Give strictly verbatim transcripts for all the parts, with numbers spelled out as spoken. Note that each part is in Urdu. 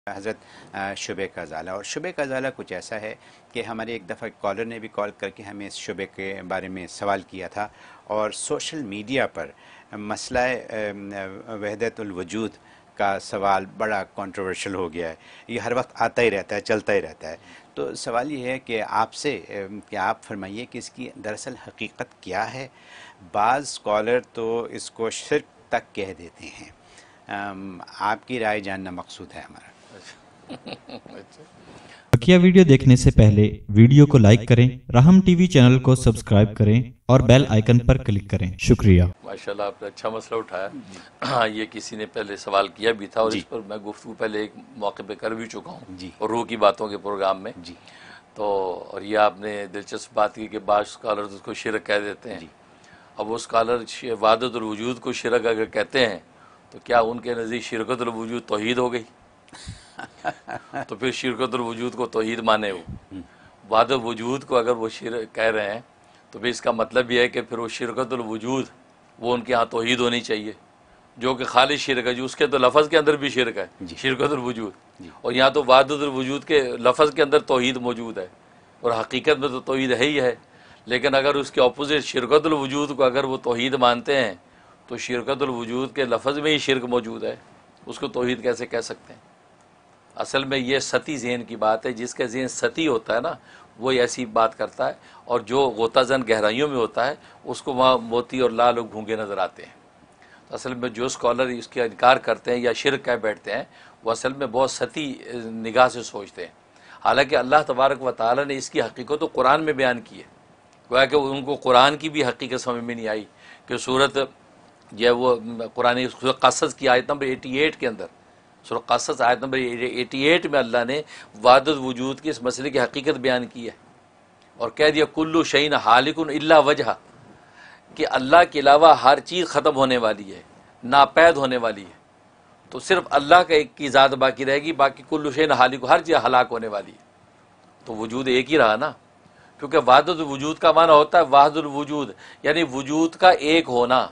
حضرت شبے کا ازالہ، اور شبے کا ازالہ کچھ ایسا ہے کہ ہمارے ایک دفعہ کالر نے بھی کال کر کے ہمیں اس شبے کے بارے میں سوال کیا تھا، اور سوشل میڈیا پر مسئلہ وحدت الوجود کا سوال بڑا کنٹروورشل ہو گیا ہے۔ یہ ہر وقت آتا ہی رہتا ہے، چلتا ہی رہتا ہے۔ تو سوال یہ ہے کہ آپ سے کہ آپ فرمائیے کہ اس کی دراصل حقیقت کیا ہے۔ بعض اسکالر تو اس کو شرک تک کہہ دیتے ہیں، آپ کی رائے جاننا مقصود ہے ہمارا۔ بقیہ ویڈیو دیکھنے سے پہلے ویڈیو کو لائک کریں، رحم ٹی وی چینل کو سبسکرائب کریں اور بیل آئیکن پر کلک کریں۔ شکریہ۔ ماشاءاللہ آپ نے اچھا مسئلہ اٹھایا۔ ہاں یہ کسی نے پہلے سوال کیا بھی تھا، اور اس پر میں گفتگو پہلے ایک موقع پہ کر بھی چکا ہوں، اور روح کی باتوں کے پروگرام میں۔ جی تو اور یہ آپ نے دلچسپ بات کی کہ بعض اسکالرز اس کو شرک کہہ دیتے ہیں۔ اب وہ اسکالر وحدت الوجود کو شرک اگر کہتے ہیں تو کیا ان کے نزدیک شرکت الوجود توحید ہو گئی؟ تو پھر شرکت الوجود کو توحید مانے وہ وحدت الوجود کو اگر وہ شرک کہہ رہے ہیں تو پھر اس کا مطلب یہ ہے کہ پھر وہ شرکت الوجود وہ ان کے ہاں توحید ہونی چاہیے، جو کہ خالص شرک ہے، جو اس کے تو لفظ کے اندر بھی شرک ہے، شرکت الوجود، اور یہاں تو وحدت الوجود کے لفظ کے اندر توحید موجود ہے، اور حقیقت میں تو توحید ہے ہی ہے۔ لیکن اگر اس کے اپوزٹ شرکت الوجود کو اگر وہ توحید مانتے ہیں تو شرکت الوجود کے لفظ میں ہی شرک موجود ہے، اس کو توحید کیسے کہہ سکتے ہیں؟ اصل میں یہ ستی ذہن کی بات ہے، جس کا ذہن ستی ہوتا ہے نا وہ ایسی بات کرتا ہے، اور جو غوطہ زن گہرائیوں میں ہوتا ہے اس کو وہاں موتی اور لال اور گھونگے نظر آتے ہیں۔ تو اصل میں جو اسکالر اس کا انکار کرتے ہیں یا شرک کہہ بیٹھتے ہیں وہ اصل میں بہت ستی نگاہ سے سوچتے ہیں، حالانکہ اللہ تبارک و تعالیٰ نے اس کی حقیقت تو قرآن میں بیان کی ہے۔ گویا کہ ان کو قرآن کی بھی حقیقت سمجھ میں نہیں آئی کہ صورت یہ وہ قرآن قصص کی آیت نمبر اٹھاسی کے اندر، سورہ قصص آیت نمبر اٹھاسی میں اللہ نے وحدت وجود کے اس مسئلے کی حقیقت بیان کی ہے، اور کہہ دیا کلو شیء ہالک الا وجہہ، کہ اللہ کے علاوہ ہر چیز ختم ہونے والی ہے، ناپید ہونے والی ہے، تو صرف اللہ کا ایک کی ذات باقی رہے گی، باقی کلو شیء ہالک، ہر چیز ہلاک ہونے والی ہے۔ تو وجود ایک ہی رہا نا، کیونکہ وحدت الوجود کا معنی ہوتا ہے وحدت الوجود، یعنی وجود کا ایک ہونا،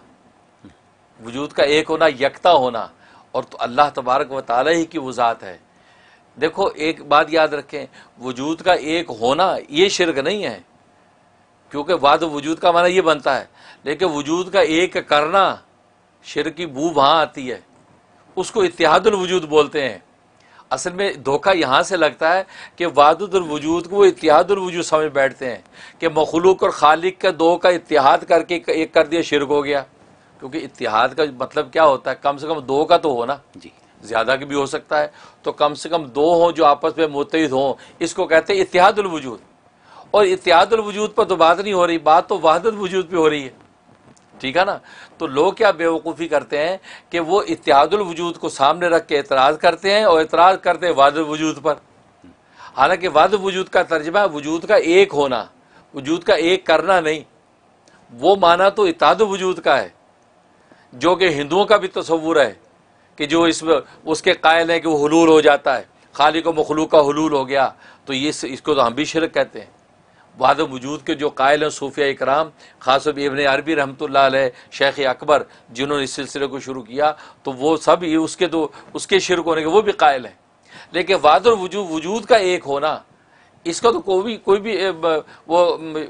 وجود کا ایک ہونا، یکتا ہونا، اور تو اللہ تبارک و تعالیٰ ہی کی وہ ذات ہے۔ دیکھو ایک بات یاد رکھیں، وجود کا ایک ہونا یہ شرک نہیں ہے، کیونکہ وحدت وجود کا معنی یہ بنتا ہے، لیکن وجود کا ایک کرنا شرک کی بو وہاں آتی ہے، اس کو اتحاد الوجود بولتے ہیں۔ اصل میں دھوکہ یہاں سے لگتا ہے کہ وحدت الوجود کو وہ اتحاد الوجود سمجھ بیٹھتے ہیں کہ مخلوق اور خالق کا دو کا اتحاد کر کے ایک کر دیا شرک ہو گیا، کیونکہ اتحاد کا مطلب کیا ہوتا ہے؟ کم سے کم دو کا تو ہو نا، جی زیادہ کی بھی ہو سکتا ہے، تو کم سے کم دو ہوں جو آپس میں متحد ہوں، اس کو کہتے ہیں اتحاد الوجود۔ اور اتحاد الوجود پر تو بات نہیں ہو رہی، بات تو وحدت وجود پہ ہو رہی ہے، ٹھیک ہے نا؟ تو لوگ کیا بیوقوفی کرتے ہیں کہ وہ اتحاد الوجود کو سامنے رکھ کے اعتراض کرتے ہیں، اور اعتراض کرتے ہیں وحدت وجود پر، حالانکہ وحدت وجود کا ترجمہ وجود کا ایک ہونا، وجود کا ایک کرنا نہیں۔ وہ معنی تو اتحاد الوجود کا ہے، جو کہ ہندوؤں کا بھی تصور ہے کہ جو اس میں اس کے قائل ہیں کہ وہ حلول ہو جاتا ہے، خالق و مخلوق کا حلول ہو گیا، تو یہ اس کو تو ہم بھی شرک کہتے ہیں۔ وحدت وجود کے جو قائل ہیں صوفیہ اکرام، خاص طور پہ ابن عربی رحمۃ اللہ علیہ، شیخ اکبر جنہوں نے اس سلسلے کو شروع کیا، تو وہ سب اس کے تو اس کے شرک ہونے کے وہ بھی قائل ہیں۔ لیکن وحدت وجود وجود کا ایک ہونا، اس کا تو کوئی بھی کوئی بھی وہ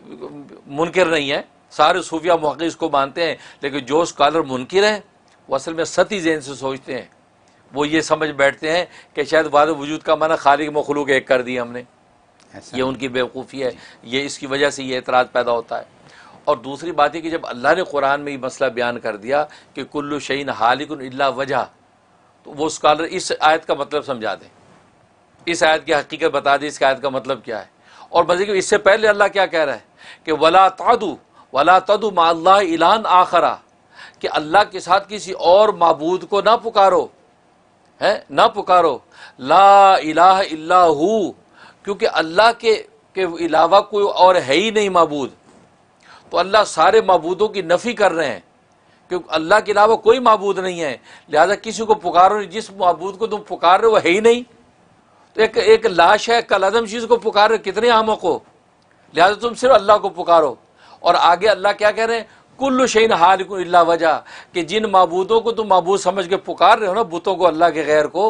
منکر نہیں ہے، سارے صوفیہ محقق اس کو مانتے ہیں، لیکن جو اسکالر منکر ہیں وہ اصل میں ستی ذہن سے سوچتے ہیں، وہ یہ سمجھ بیٹھتے ہیں کہ شاید وحدت وجود کا معنی خالق مخلوق ایک کر دیا ہم نے، یہ ان کی بیوقوفی ہے، یہ اس کی وجہ سے یہ اعتراض پیدا ہوتا ہے۔ اور دوسری بات یہ کہ جب اللہ نے قرآن میں یہ مسئلہ بیان کر دیا کہ کلو شیء ہالک الا وجہ، تو وہ اسکالر اس آیت کا مطلب سمجھا دیں، اس آیت کی حقیقت بتا دیں، اس آیت کا مطلب کیا ہے۔ اور مزید اس سے پہلے اللہ کیا کہہ رہا ہے کہ ولا تعدوا ولا تدعوا مع اللہ الہا آخر، کہ اللہ کے ساتھ کسی اور معبود کو نہ پکارو، ہے نہ پکارو، لا الہ الا ہو، کیونکہ اللہ کے کے علاوہ کوئی اور ہے ہی نہیں معبود۔ تو اللہ سارے معبودوں کی نفی کر رہے ہیں، کیونکہ اللہ کے علاوہ کوئی معبود نہیں ہے، لہذا کسی کو پکارو نہیں، جس معبود کو تم پکار رہے ہو وہ ہے ہی نہیں۔ تو ایک ایک لاش ہے، کل عدم چیز کو پکار رہے، کتنے احمق ہو، لہذا تم صرف اللہ کو پکارو۔ اور آگے اللہ کیا کہہ رہے ہیں؟ کل شیء ہالک الا وجہ، کہ جن معبودوں کو تم معبود سمجھ کے پکار رہے ہو نا، بتوں کو، اللہ کے غیر کو،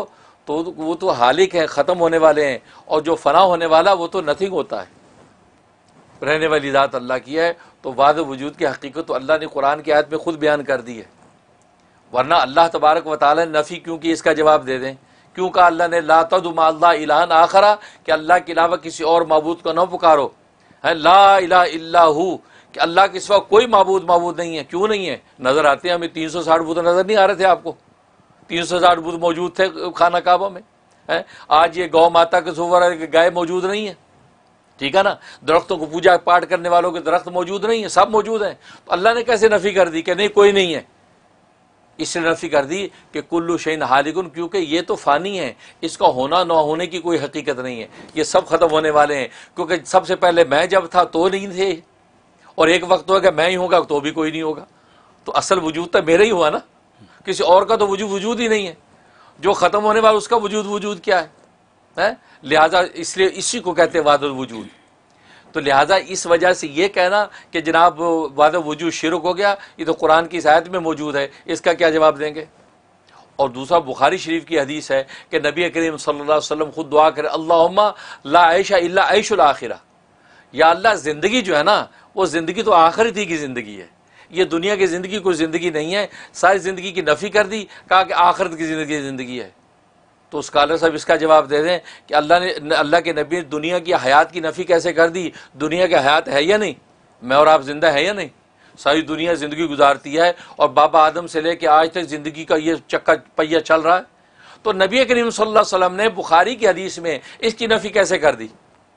تو وہ تو حالق ہیں، ختم ہونے والے ہیں، اور جو فنا ہونے والا وہ تو نتھنگ ہوتا ہے، رہنے والی ذات اللہ کی ہے۔ تو وحدت وجود کی حقیقت تو اللہ نے قرآن کی آیت میں خود بیان کر دی ہے، ورنہ اللہ تبارک و تعالیٰ نے نفی کیوں کی اس کا جواب دے دیں، کیوں کہا اللہ نے لا تدعوا مع اللہ الہا آخر، کہ اللہ کے علاوہ کسی اور معبود کو نہ پکارو، ہے لا الہ الا ہو، کہ اللہ کے سوا کوئی معبود معبود نہیں ہے۔ کیوں نہیں ہے؟ نظر آتے ہیں ہمیں، تین سو ساٹھ بت نظر نہیں آ رہے تھے آپ کو؟ تین سو ساٹھ بت موجود تھے خانہ کعبہ میں۔ آج یہ گو ماتا کے صور ہے کہ گائے موجود نہیں ہے، ٹھیک ہے نا، درختوں کو پوجا پاٹ کرنے والوں کے درخت موجود نہیں ہیں، سب موجود ہیں۔ تو اللہ نے کیسے نفی کر دی کہ نہیں کوئی نہیں ہے؟ اس نے نفی کر دی کہ کلو شیء ہالکن، کیونکہ یہ تو فانی ہے، اس کا ہونا نہ ہونے کی کوئی حقیقت نہیں ہے، یہ سب ختم ہونے والے ہیں۔ کیونکہ سب سے پہلے میں جب تھا تو نہیں تھے، اور ایک وقت ہوگا میں ہی ہوں گا تو بھی کوئی نہیں ہوگا، تو اصل وجود تو میرا ہی ہوا نا، کسی اور کا تو وجود وجود ہی نہیں ہے۔ جو ختم ہونے والا اس کا وجود وجود کیا ہے؟ لہٰذا اس لیے اسی کو کہتے ہیں وحدت الوجود۔ تو لہٰذا اس وجہ سے یہ کہنا کہ جناب وحدت وجود شرک ہو گیا، یہ تو قرآن کی اس آیت میں موجود ہے، اس کا کیا جواب دیں گے؟ اور دوسرا بخاری شریف کی حدیث ہے کہ نبی کریم صلی اللہ علیہ وسلم خود دعا کرے اللہم لا عیش الا عیش الاخرہ، یا اللہ زندگی جو ہے نا وہ زندگی تو آخرت ہی کی زندگی ہے، یہ دنیا کی زندگی کوئی زندگی نہیں ہے۔ ساری زندگی کی نفی کر دی، کہا کہ آخرت کی زندگی زندگی ہے۔ تو اسکالر صاحب اس کا جواب دے دیں کہ اللہ نے اللہ کے نبی نے دنیا کی حیات کی نفی کیسے کر دی؟ دنیا کی حیات ہے یا نہیں؟ میں اور آپ زندہ ہے یا نہیں؟ ساری دنیا زندگی گزارتی ہے، اور بابا آدم سے لے کے آج تک زندگی کا یہ چکا پہیہ چل رہا ہے۔ تو نبی کریم صلی اللہ علیہ وسلم نے بخاری کی حدیث میں اس کی نفی کیسے کر دی؟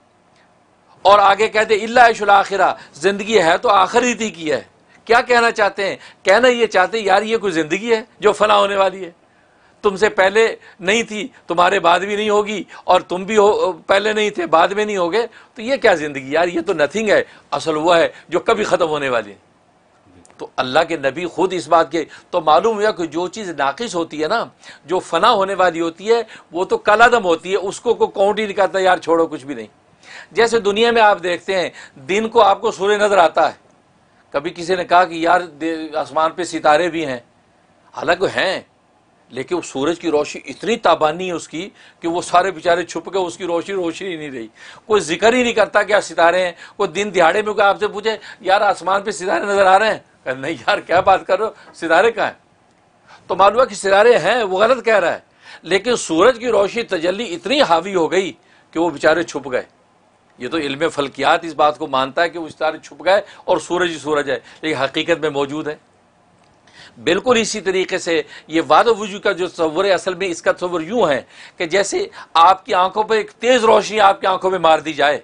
اور آگے کہتے الا عیش الاخرہ، زندگی ہے تو آخرت ہی کی ہے۔ کیا کہنا چاہتے ہیں؟ کہنا یہ چاہتے ہیں یار یہ کوئی زندگی ہے جو فنا ہونے والی ہے، تم سے پہلے نہیں تھی، تمہارے بعد بھی نہیں ہوگی، اور تم بھی ہو پہلے نہیں تھے بعد میں نہیں ہوگے، تو یہ کیا زندگی یار، یہ تو نتھنگ ہے، اصل وہ ہے جو کبھی ختم ہونے والی ہے۔ تو اللہ کے نبی خود اس بات کے، تو معلوم ہوا کہ جو چیز ناقص ہوتی ہے نا، جو فنا ہونے والی ہوتی ہے، وہ تو کل عدم ہوتی ہے، اس کو کوئی کاؤنٹ ہی نہیں کرتا، یار چھوڑو کچھ بھی نہیں۔ جیسے دنیا میں آپ دیکھتے ہیں دن کو آپ کو سورج نظر آتا ہے، کبھی کسی نے کہا کہ یار آسمان پہ ستارے بھی ہیں، حالانکہ ہیں، لیکن وہ سورج کی روشنی اتنی تابانی ہے اس کی کہ وہ سارے بیچارے چھپ گئے، اس کی روشنی روشنی ہی نہیں رہی، کوئی ذکر ہی نہیں کرتا کہ ستارے ہیں۔ کوئی دن دہاڑے میں کوئی آپ سے پوچھے یار آسمان پہ ستارے نظر آ رہے ہیں، کہ نہیں یار کیا بات کر رہے ہو، ستارے کہاں ہیں؟ تو معلوم ہے کہ ستارے ہیں، وہ غلط کہہ رہا ہے، لیکن سورج کی روشنی تجلی اتنی حاوی ہو گئی کہ وہ بیچارے چھپ گئے۔ یہ تو علم فلکیات اس بات کو مانتا ہے کہ وہ ستارے چھپ گئے اور سورج ہی سورج ہے، لیکن حقیقت میں موجود ہے۔ بالکل اسی طریقے سے یہ وحدت وجود کا جو تصور ہے، اصل میں اس کا تصور یوں ہے کہ جیسے آپ کی آنکھوں پہ ایک تیز روشنی آپ کی آنکھوں میں مار دی جائے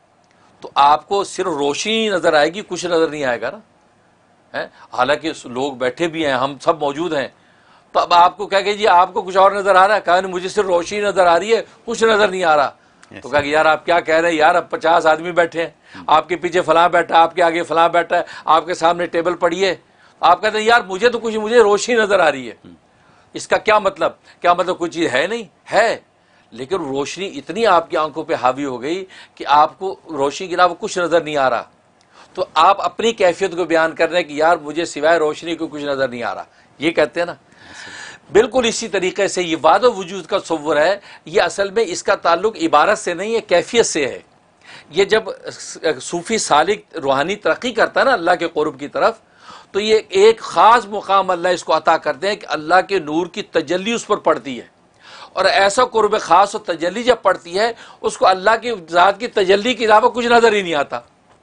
تو آپ کو صرف روشنی نظر آئے گی، کچھ نظر نہیں آئے گا نا، حالانکہ لوگ بیٹھے بھی ہیں، ہم سب موجود ہیں، تو اب آپ کو کہہ کہ جی آپ کو کچھ اور نظر آ رہا ہے، کہا نہیں مجھے صرف روشنی نظر آ رہی ہے، کچھ نظر نہیں آ رہا۔ تو کہا کہ یار آپ کیا کہہ رہے ہیں یار، اب پچاس آدمی بیٹھے ہیں، آپ کے پیچھے فلاں بیٹھا، آپ کے آگے فلاں بیٹھا ہے، آپ کے سامنے ٹیبل پڑی ہے، آپ کہتے ہیں یار مجھے تو کچھ مجھے روشنی نظر آ رہی ہے۔ اس کا کیا مطلب؟ کیا مطلب کوئی چیز ہے نہیں ہے، لیکن روشنی اتنی آپ کی آنکھوں پہ حاوی ہو گئی کہ آپ کو روشنی کے علاوہ کچھ نظر نہیں آ رہا، تو آپ اپنی کیفیت کو بیان کر رہے ہیں کہ یار مجھے سوائے روشنی کو کچھ نظر نہیں آ رہا، یہ کہتے ہیں نا۔ بالکل اسی طریقے سے یہ وحدت وجود کا تصور ہے، یہ اصل میں اس کا تعلق عبارت سے نہیں ہے، کیفیت سے ہے۔ یہ جب صوفی سالک روحانی ترقی کرتا ہے نا اللہ کے قرب کی طرف، تو یہ ایک خاص مقام اللہ اس کو عطا کرتے ہیں کہ اللہ کے نور کی تجلی اس پر پڑتی ہے، اور ایسا قرب خاص و تجلی جب پڑتی ہے اس کو اللہ کی ذات کی تجلی کے علاوہ کچھ نظر ہی نہیں آتا،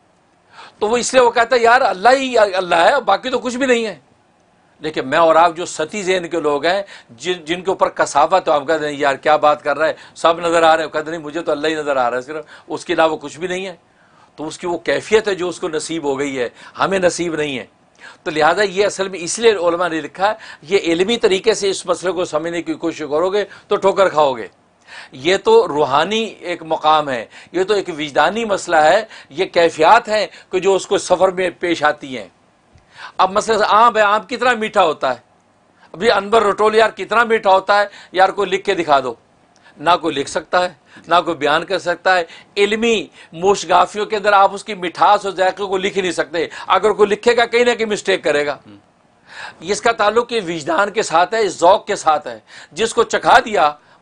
تو وہ اس لیے وہ کہتا ہے یار اللہ ہی اللہ ہے، باقی تو کچھ بھی نہیں ہے۔ لیکن میں اور آپ جو ستی ذہن کے لوگ ہیں، جن جن کے اوپر کثافت ہے، ہم کہتے ہیں یار کیا بات کر رہا ہے، سب نظر آ رہے ہیں، کہتے نہیں مجھے تو اللہ ہی نظر آ رہا ہے، صرف اس کے علاوہ کچھ بھی نہیں ہے۔ تو اس کی وہ کیفیت ہے جو اس کو نصیب ہو گئی ہے، ہمیں نصیب نہیں ہے۔ تو لہٰذا یہ اصل میں اس لیے علماء نے لکھا ہے، یہ علمی طریقے سے اس مسئلے کو سمجھنے کی کوشش کرو گے تو ٹھوکر کھاؤ گے۔ یہ تو روحانی ایک مقام ہے، یہ تو ایک وجدانی مسئلہ ہے، یہ کیفیات ہیں کہ جو اس کو سفر میں پیش آتی ہیں۔ اب مثلا آم ہے، آم کتنا میٹھا ہوتا ہے، ابھی انبر رٹول یار کتنا میٹھا ہوتا ہے، یار کوئی لکھ کے دکھا دو، نہ کوئی لکھ سکتا ہے نہ کوئی بیان کر سکتا ہے۔ علمی موشگافیوں کے اندر آپ اس کی مٹھاس اور ذائقے کو لکھ ہی نہیں سکتے، اگر کوئی لکھے گا کہیں نہ کہیں مسٹیک کرے گا۔ اس کا تعلق یہ وجدان کے ساتھ ہے، اس ذوق کے ساتھ ہے، جس کو چکھا دیا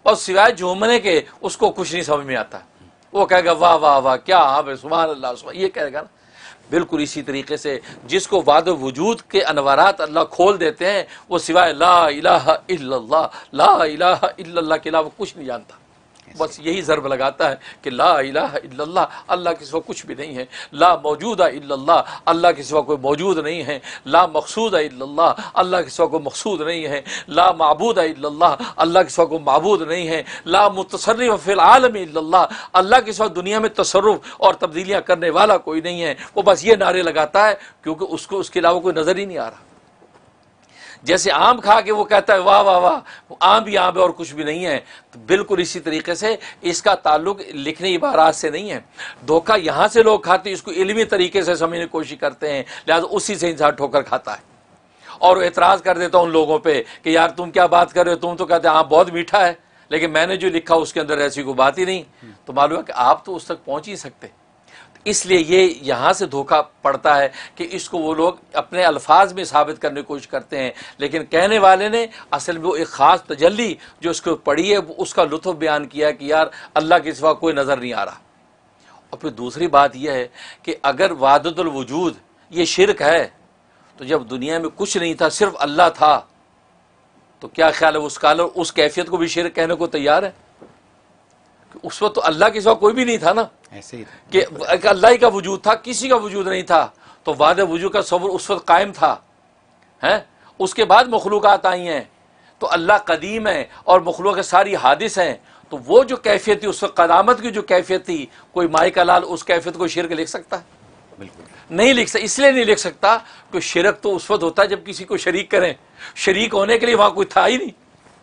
اور سوائے جھومنے کے اس کو کچھ نہیں سمجھ میں آتا. وہ کہے گا واہ واہ واہ کیا آپ ہے، سبحان اللہ سبحان، یہ کہے گا نا. بالکل اسی طریقے سے جس کو وعد وجود کے انوارات اللہ کھول دیتے ہیں وہ سوائے لا الہ الا اللہ لا الہ الا اللہ کے علاوہ کچھ نہیں جانتا. بس یہی ضرب لگاتا ہے کہ لا الہ الا اللہ، اللہ کے سوا کچھ بھی نہیں ہے. لا موجود الا اللہ، اللہ کے سوا کوئی موجود نہیں ہے. لا مقصود الا اللہ، اللہ کے سوا کوئی مقصود نہیں ہے. لا معبود الا اللہ، اللہ کے سوا کوئی معبود نہیں ہے. لا متصرف فی العالم الا اللہ، اللہ کے سوا دنیا میں تصرف اور تبدیلیاں کرنے والا کوئی نہیں ہے. وہ بس یہ نعرے لگاتا ہے کیونکہ اس کو اس کے علاوہ کوئی نظر ہی نہیں آ رہا. جیسے آم کھا کے وہ کہتا ہے واہ واہ واہ آم بھی آم ہے اور کچھ بھی نہیں ہے، تو بالکل اسی طریقے سے اس کا تعلق لکھنے عبارات سے نہیں ہے. دھوکہ یہاں سے لوگ کھاتے ہیں، اس کو علمی طریقے سے سمجھنے کی کوشش کرتے ہیں، لہٰذا اسی سے انسان ٹھوکر کھاتا ہے. اور اعتراض کر دیتا ہوں ان لوگوں پہ کہ یار تم کیا بات کر رہے ہو، تم تو کہتے ہیں آم بہت میٹھا ہے لیکن میں نے جو لکھا اس کے اندر ایسی کوئی بات ہی نہیں. تو معلوم ہے کہ آپ تو اس تک پہنچ ہی سکتے. اس لیے یہ یہاں سے دھوکہ پڑتا ہے کہ اس کو وہ لوگ اپنے الفاظ میں ثابت کرنے کی کوشش کرتے ہیں، لیکن کہنے والے نے اصل میں وہ ایک خاص تجلی جو اس کو پڑھی ہے اس کا لطف بیان کیا کہ یار اللہ کے سوا کوئی نظر نہیں آ رہا. اور پھر دوسری بات یہ ہے کہ اگر وحدت الوجود یہ شرک ہے تو جب دنیا میں کچھ نہیں تھا صرف اللہ تھا تو کیا خیال ہے وہ اسکالر اس کیفیت کو بھی شرک کہنے کو تیار ہے؟ اس وقت تو اللہ کے سوا کوئی بھی نہیں تھا نا، ایسے ہی کہ اللہ ہی کا وجود تھا، کسی کا وجود نہیں تھا. تو وعدہ وجود کا تصور اس وقت قائم تھا. ہیں اس کے بعد مخلوقات آئی ہیں تو اللہ قدیم ہے اور مخلوق ساری حادث ہیں. تو وہ جو کیفیت تھی اس وقت قدامت کی جو کیفیت تھی، کوئی مائی کا لال اس کیفیت کو شرک لکھ سکتا ہے؟ بالکل نہیں لکھ سکتا. اس لیے نہیں لکھ سکتا کہ شرک تو اس وقت ہوتا ہے جب کسی کو شریک کریں. شریک ہونے کے لیے وہاں کوئی تھا ہی نہیں،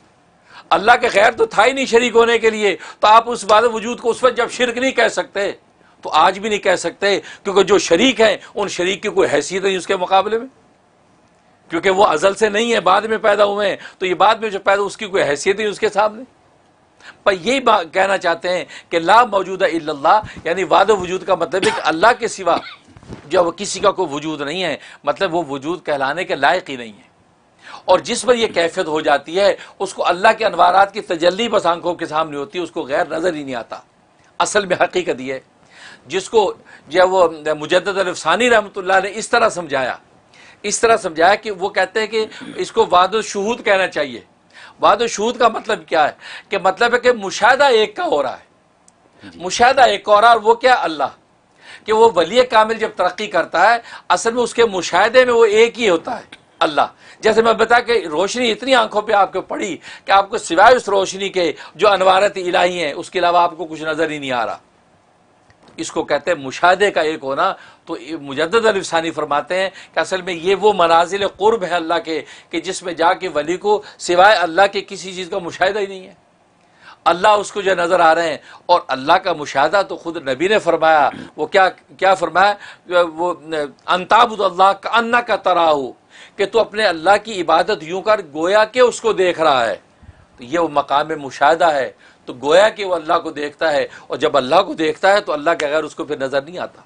اللہ کے غیر تو تھا ہی نہیں شریک ہونے کے لیے. تو آپ اس وعدہ وجود کو اس وقت جب شرک نہیں کہہ سکتے تو آج بھی نہیں کہہ سکتے، کیونکہ جو شریک ہیں ان شریک کی کوئی حیثیت نہیں اس کے مقابلے میں، کیونکہ وہ ازل سے نہیں ہے، بعد میں پیدا ہوئے ہیں. تو یہ بعد میں جو پیدا اس کی کوئی حیثیت نہیں اس کے سامنے. پر یہی کہنا چاہتے ہیں کہ لا موجود الا اللہ، یعنی وعدہ وجود کا مطلب ہے کہ اللہ کے سوا جب کسی کا کوئی وجود نہیں ہے، مطلب وہ وجود کہلانے کے لائق ہی نہیں ہے. اور جس پر یہ کیفیت ہو جاتی ہے اس کو اللہ کے انوارات کی تجلی بس آنکھوں کے سامنے ہوتی ہے، اس کو غیر نظر ہی نہیں آتا. اصل میں حقیقت یہ ہے جس کو جب وہ مجدد الفسانی رحمۃ اللہ نے اس طرح سمجھایا اس طرح سمجھایا کہ وہ کہتے ہیں کہ اس کو وعد الشہود کہنا چاہیے. وعد الشہود کا مطلب کیا ہے؟ کہ مطلب ہے کہ مشاہدہ ایک کا ہو رہا ہے. مشاہدہ ایک کا ہو رہا ہے اور وہ کیا؟ اللہ. کہ وہ ولی کامل جب ترقی کرتا ہے اصل میں اس کے مشاہدے میں وہ ایک ہی ہوتا ہے، اللہ. جیسے میں بتا کہ روشنی اتنی آنکھوں پہ آپ کو پڑی کہ آپ کو سوائے اس روشنی کے جو انوارات الہی ہیں اس کے علاوہ آپ کو کچھ نظر ہی نہیں آ رہا. اس کو کہتے ہیں مشاہدے کا ایک ہونا. تو مجدد الفسانی فرماتے ہیں کہ اصل میں یہ وہ منازل قرب ہے اللہ کے کہ جس میں جا کے ولی کو سوائے اللہ کے کسی چیز کا مشاہدہ ہی نہیں ہے. اللہ اس کو جو نظر آ رہے ہیں. اور اللہ کا مشاہدہ تو خود نبی نے فرمایا. وہ کیا کیا فرمایا؟ وہ انتعبد اللہ کأنک تراہ، کہ تو اپنے اللہ کی عبادت یوں کر گویا کہ اس کو دیکھ رہا ہے. تو یہ وہ مقام مشاہدہ ہے. تو گویا کہ وہ اللہ کو دیکھتا ہے، اور جب اللہ کو دیکھتا ہے تو اللہ کے غیر اس کو پھر نظر نہیں آتا.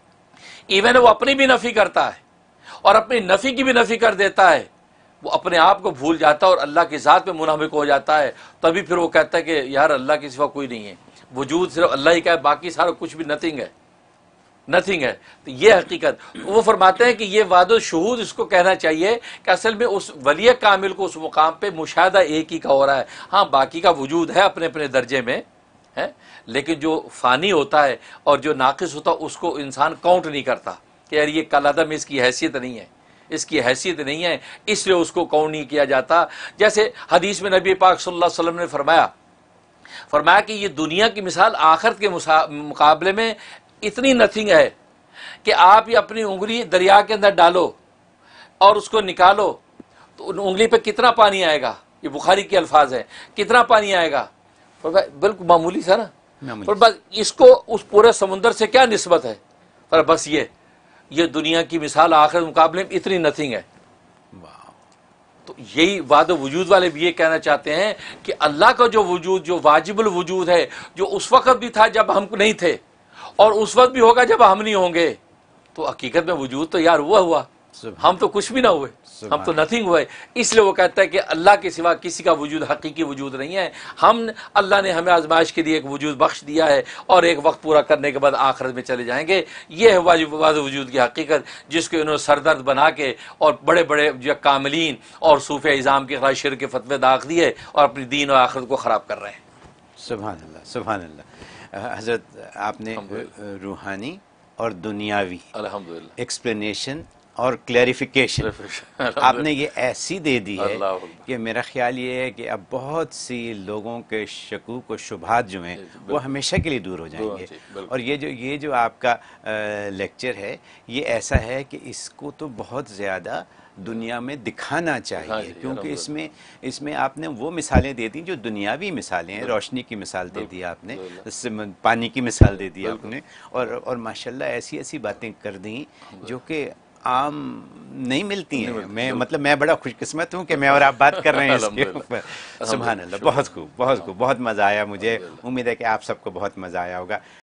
ایون وہ اپنی بھی نفی کرتا ہے اور اپنی نفی کی بھی نفی کر دیتا ہے. وہ اپنے آپ کو بھول جاتا ہے اور اللہ کی ذات میں منہمک ہو جاتا ہے. تبھی پھر وہ کہتا ہے کہ یار اللہ کے سوا کوئی نہیں ہے، وجود صرف اللہ ہی کا ہے، باقی سارا کچھ بھی نتھنگ ہے نتھنگ ہے. تو یہ حقیقت وہ فرماتے ہیں کہ یہ وعد الشہود اس کو کہنا چاہیے کہ اصل میں اس ولی کامل کو اس مقام پہ مشاہدہ ایک ہی کا ہو رہا ہے. ہاں باقی کا وجود ہے اپنے اپنے درجے میں ہے، لیکن جو فانی ہوتا ہے اور جو ناقص ہوتا ہے اس کو انسان کاؤنٹ نہیں کرتا کہ یار یہ کالعدم اس کی حیثیت نہیں ہے، اس کی حیثیت نہیں ہے، اس لیے اس کو کاؤنٹ نہیں کیا جاتا. جیسے حدیث میں نبی پاک صلی اللہ علیہ وسلم نے فرمایا فرمایا کہ یہ دنیا کی مثال آخرت کے مقابلے میں اتنی نتھنگ ہے کہ آپ یہ اپنی انگلی دریا کے اندر ڈالو اور اس کو نکالو تو انگلی پہ کتنا پانی آئے گا. یہ بخاری کے الفاظ ہیں. کتنا پانی آئے گا؟ بالکل معمولی سا نا. پر بس اس کو اس پورے سمندر سے کیا نسبت ہے؟ پر بس یہ یہ دنیا کی مثال آخرت مقابلے میں اتنی نتھنگ ہے. تو یہی وعد وجود والے بھی یہ کہنا چاہتے ہیں کہ اللہ کا جو وجود جو واجب الوجود ہے، جو اس وقت بھی تھا جب ہم نہیں تھے اور اس وقت بھی ہوگا جب ہم نہیں ہوں گے، تو حقیقت میں وجود تو یار ہوا ہوا ہم تو کچھ بھی نہ ہوئے، ہم تو نتھنگ ہوئے. اس لیے وہ کہتا ہے کہ اللہ کے سوا کسی کا وجود حقیقی وجود نہیں ہے. ہم اللہ نے ہمیں آزمائش کے لیے ایک وجود بخش دیا ہے اور ایک وقت پورا کرنے کے بعد آخرت میں چلے جائیں گے. یہ ہے واجب وجود کی حقیقت جس کو انہوں نے سردرد بنا کے اور بڑے بڑے جو کاملین اور صوفیہ اعظام کے خلاف شرک کے فتوے داغ دیے اور اپنی دین اور آخرت کو خراب کر رہے ہیں. سبحان اللہ سبحان اللہ. حضرت آپ نے روحانی اور دنیاوی الحمدللہ ایکسپلینیشن اور کلیریفیکیشن آپ نے یہ ایسی دے دی ہے کہ میرا خیال یہ ہے کہ اب بہت سی لوگوں کے شکوک و شبہات جو ہیں وہ ہمیشہ کے لیے دور ہو جائیں گے. اور یہ جو یہ جو آپ کا لیکچر ہے یہ ایسا ہے کہ اس کو تو بہت زیادہ دنیا میں دکھانا چاہیے، کیونکہ اس میں اس میں آپ نے وہ مثالیں دے دی جو دنیاوی مثالیں ہیں. روشنی کی مثال دے دی آپ نے، پانی کی مثال دے دی آپ نے، اور اور ماشاءاللہ ایسی ایسی باتیں کر دیں جو کہ عام نہیں ملتی ہیں. میں مطلب میں بڑا خوش قسمت ہوں کہ میں اور آپ بات کر رہے ہیں اس کے اوپر. سبحان اللہ. بہت خوب بہت خوب بہت مزہ آیا مجھے. امید ہے کہ آپ سب کو بہت مزہ آیا ہوگا.